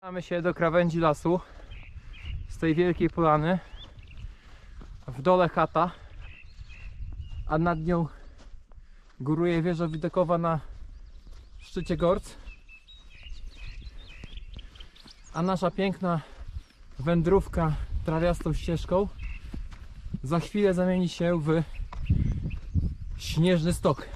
Mamy się do krawędzi lasu z tej wielkiej polany. W dole chata, a nad nią góruje wieża widokowa na szczycie Gorc. A nasza piękna wędrówka trawiastą ścieżką za chwilę zamieni się w śnieżny stok.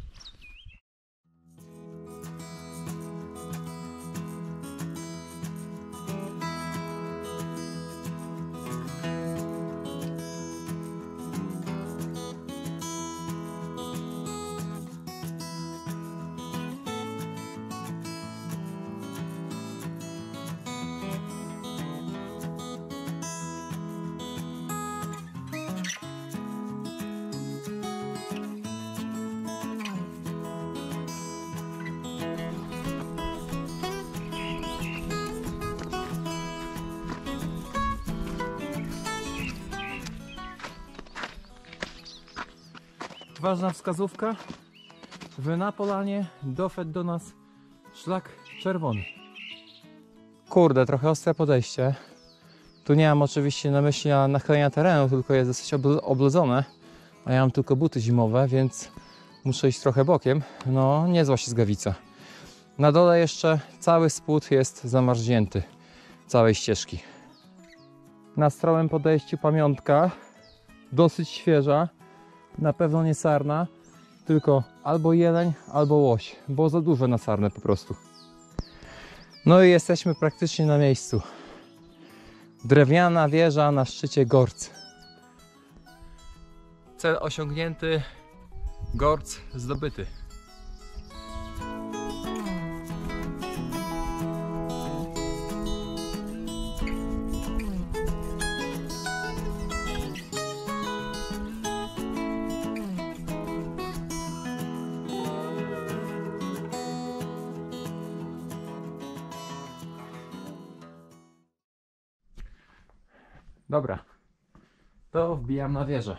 Ważna wskazówka, że na polanie doszedł do nas szlak czerwony. Kurde, trochę ostre podejście. Tu nie mam oczywiście na myśli nachylenia terenu, tylko jest dosyć oblodzone. A ja mam tylko buty zimowe, więc muszę iść trochę bokiem. No, niezła ślizgawica. Na dole jeszcze cały spód jest zamarznięty, całej ścieżki. Na stromym podejściu pamiątka, dosyć świeża. Na pewno nie sarna, tylko albo jeleń, albo łoś, bo za duże na sarnę po prostu. No i jesteśmy praktycznie na miejscu. Drewniana wieża na szczycie Gorc. Cel osiągnięty, Gorc zdobyty. Dobra, to wbijam na wieżę.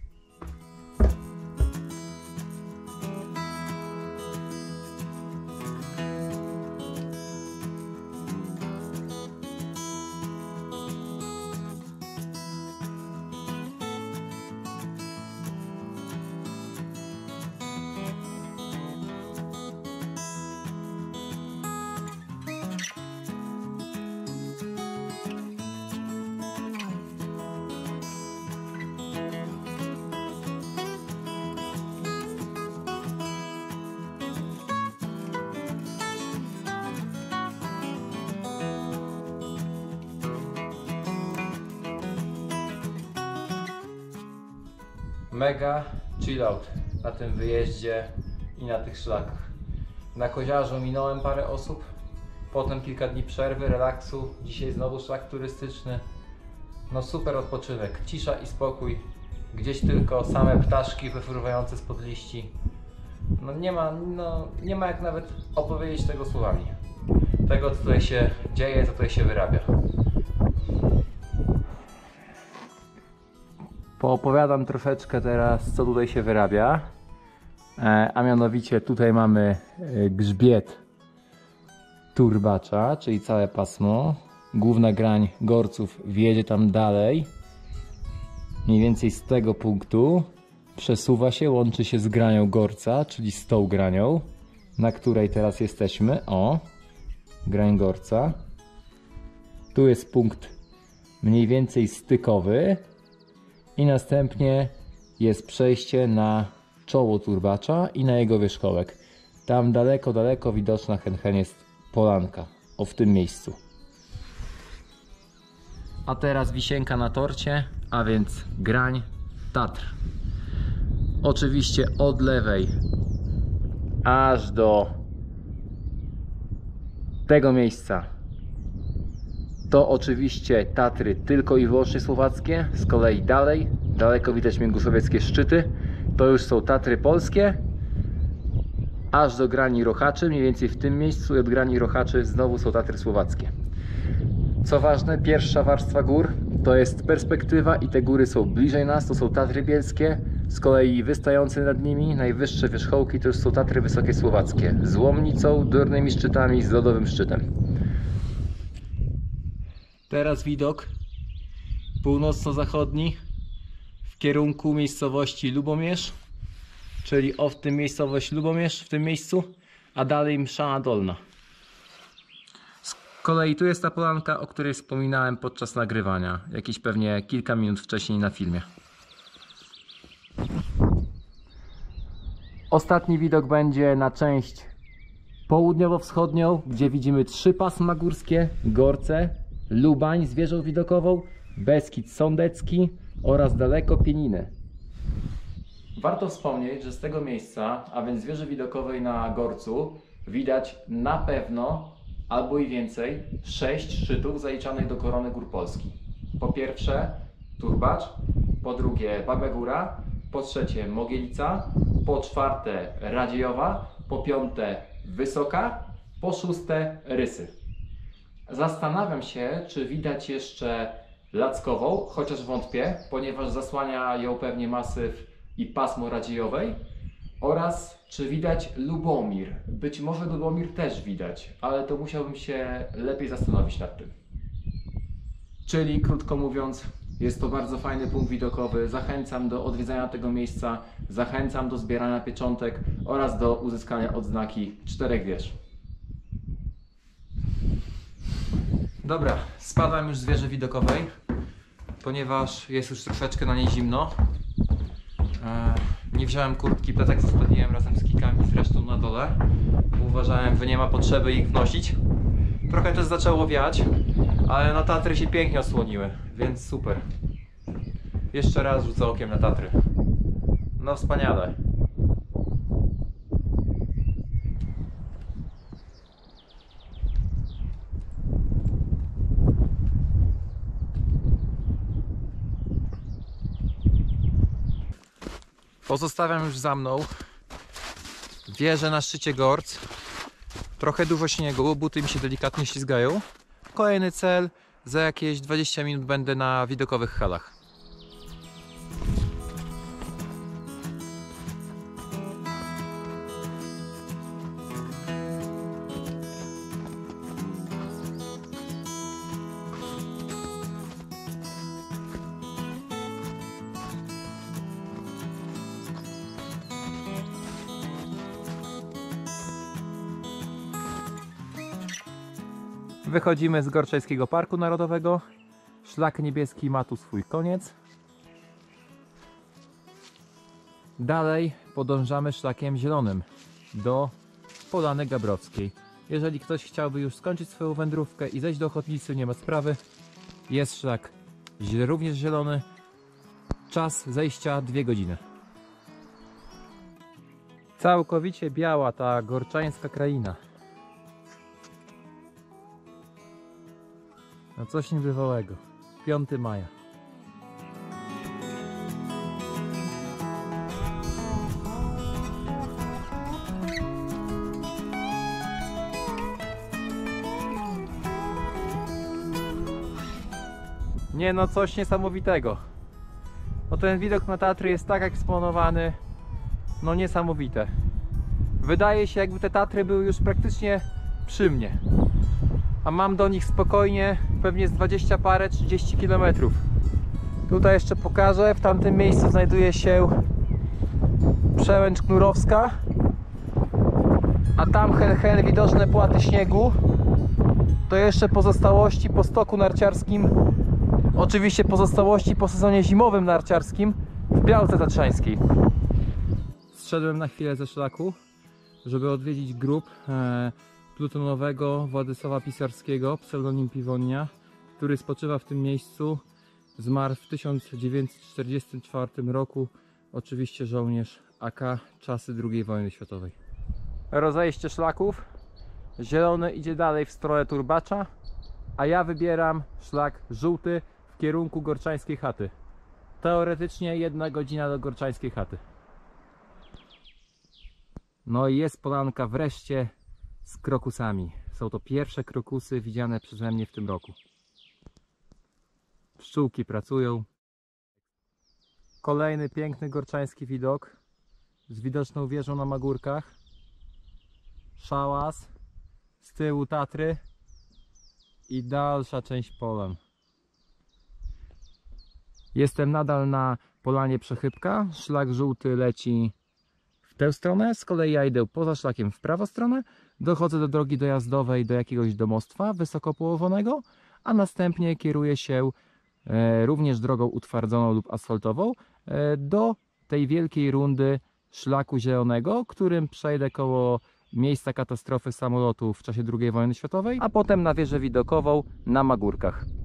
Mega chill out na tym wyjeździe i na tych szlakach. Na Koziarzu minąłem parę osób, potem kilka dni przerwy, relaksu, dzisiaj znowu szlak turystyczny. No super odpoczynek, cisza i spokój, gdzieś tylko same ptaszki wyfruwające spod liści. No nie ma jak nawet opowiedzieć tego słowami. Tego co tutaj się dzieje, co tutaj się wyrabia. Poopowiadam troszeczkę teraz, co tutaj się wyrabia, a mianowicie tutaj mamy grzbiet turbacza, czyli całe pasmo. Główna grań Gorców wjedzie tam dalej, mniej więcej z tego punktu przesuwa się, łączy się z granią Gorca, czyli z tą granią, na której teraz jesteśmy. O, grań Gorca. Tu jest punkt mniej więcej stykowy. I następnie jest przejście na czoło turbacza i na jego wierzchołek. Tam daleko, daleko widoczna hen jest polanka. O, w tym miejscu. A teraz wisienka na torcie, a więc grań Tatr. Oczywiście od lewej aż do tego miejsca. To oczywiście Tatry tylko i wyłącznie słowackie, z kolei dalej, daleko widać międzysowieckie szczyty, to już są Tatry polskie, aż do grani Rochaczy, mniej więcej w tym miejscu i od grani Rochaczy znowu są Tatry słowackie. Co ważne, pierwsza warstwa gór to jest perspektywa i te góry są bliżej nas, to są Tatry bielskie, z kolei wystające nad nimi najwyższe wierzchołki to już są Tatry wysokie słowackie, z Łomnicą, Durnymi szczytami, z lodowym szczytem. Teraz widok północno-zachodni w kierunku miejscowości Lubomierz, czyli w tym miejscowość Lubomierz, w tym miejscu, a dalej Mszana Dolna. Z kolei tu jest ta polanka, o której wspominałem podczas nagrywania, jakieś pewnie kilka minut wcześniej na filmie. Ostatni widok będzie na część południowo-wschodnią, gdzie widzimy 3 pasma górskie: Gorce, Lubań z wieżą widokową, Beskid Sądecki oraz daleko Pieninę. Warto wspomnieć, że z tego miejsca, a więc z wieży widokowej na Gorcu, widać na pewno, albo i więcej, 6 szczytów zaliczanych do korony gór Polski. Po pierwsze Turbacz, po drugie Babia Góra, po trzecie Mogielica, po czwarte Radziejowa, po piąte Wysoka, po szóste Rysy. Zastanawiam się, czy widać jeszcze Lackową, chociaż wątpię, ponieważ zasłania ją pewnie masyw i pasmo Radziejowej, oraz czy widać Lubomir. Być może Lubomir też widać, ale to musiałbym się lepiej zastanowić nad tym. Czyli krótko mówiąc, jest to bardzo fajny punkt widokowy. Zachęcam do odwiedzania tego miejsca, zachęcam do zbierania pieczątek oraz do uzyskania odznaki 4 wież. Dobra, spadam już z wieży widokowej, ponieważ jest już troszeczkę na niej zimno. Nie wziąłem kurtki, plecak zostawiłem razem z kikami zresztą na dole. Uważałem, że nie ma potrzeby ich wnosić. Trochę też zaczęło wiać, ale na Tatry się pięknie osłoniły, więc super. Jeszcze raz rzucę okiem na Tatry. No wspaniale. Pozostawiam już za mną wieżę na szczycie Gorc. Trochę dużo śniegu, buty mi się delikatnie ślizgają. Kolejny cel, za jakieś 20 minut będę na widokowych halach. Wychodzimy z Gorczajskiego Parku Narodowego. Szlak niebieski ma tu swój koniec. Dalej podążamy szlakiem zielonym do Polany Gabrowskiej. Jeżeli ktoś chciałby już skończyć swoją wędrówkę i zejść do Ochotnicy, nie ma sprawy. Jest szlak również zielony. Czas zejścia 2 godziny. Całkowicie biała ta gorczańska kraina. No coś niebywałego. 5 maja. Nie no, coś niesamowitego. No ten widok na Tatry jest tak eksponowany. No niesamowite. Wydaje się, jakby te Tatry były już praktycznie przy mnie. A mam do nich spokojnie pewnie z 20 parę, 30 km. Tutaj jeszcze pokażę, w tamtym miejscu znajduje się przełęcz Knurowska, a tam hen widoczne płaty śniegu to jeszcze pozostałości po stoku narciarskim, oczywiście pozostałości po sezonie zimowym narciarskim w Białce Tatrzańskiej. Zszedłem na chwilę ze szlaku, żeby odwiedzić grób plutonowego Władysława Pisarskiego, pseudonim Piwonia, który spoczywa w tym miejscu. Zmarł w 1944 roku, oczywiście żołnierz AK, czasy II wojny światowej. Rozejście szlaków. Zielony idzie dalej w stronę Turbacza, a ja wybieram szlak żółty w kierunku Gorczańskiej Chaty. Teoretycznie 1 godzina do Gorczańskiej Chaty. No i jest polanka wreszcie z krokusami. Są to pierwsze krokusy widziane przeze mnie w tym roku. Pszczółki pracują. Kolejny piękny gorczański widok z widoczną wieżą na Magórkach. Szałas, z tyłu Tatry. i dalsza część polem. Jestem nadal na polanie Przechybka. Szlak żółty leci w tę stronę, z kolei ja idę poza szlakiem w prawą stronę. Dochodzę do drogi dojazdowej, do jakiegoś domostwa wysoko połowonego, a następnie kieruję się również drogą utwardzoną lub asfaltową do tej wielkiej rundy szlaku zielonego, którym przejdę koło miejsca katastrofy samolotu w czasie II wojny światowej, a potem na wieżę widokową na Magórkach.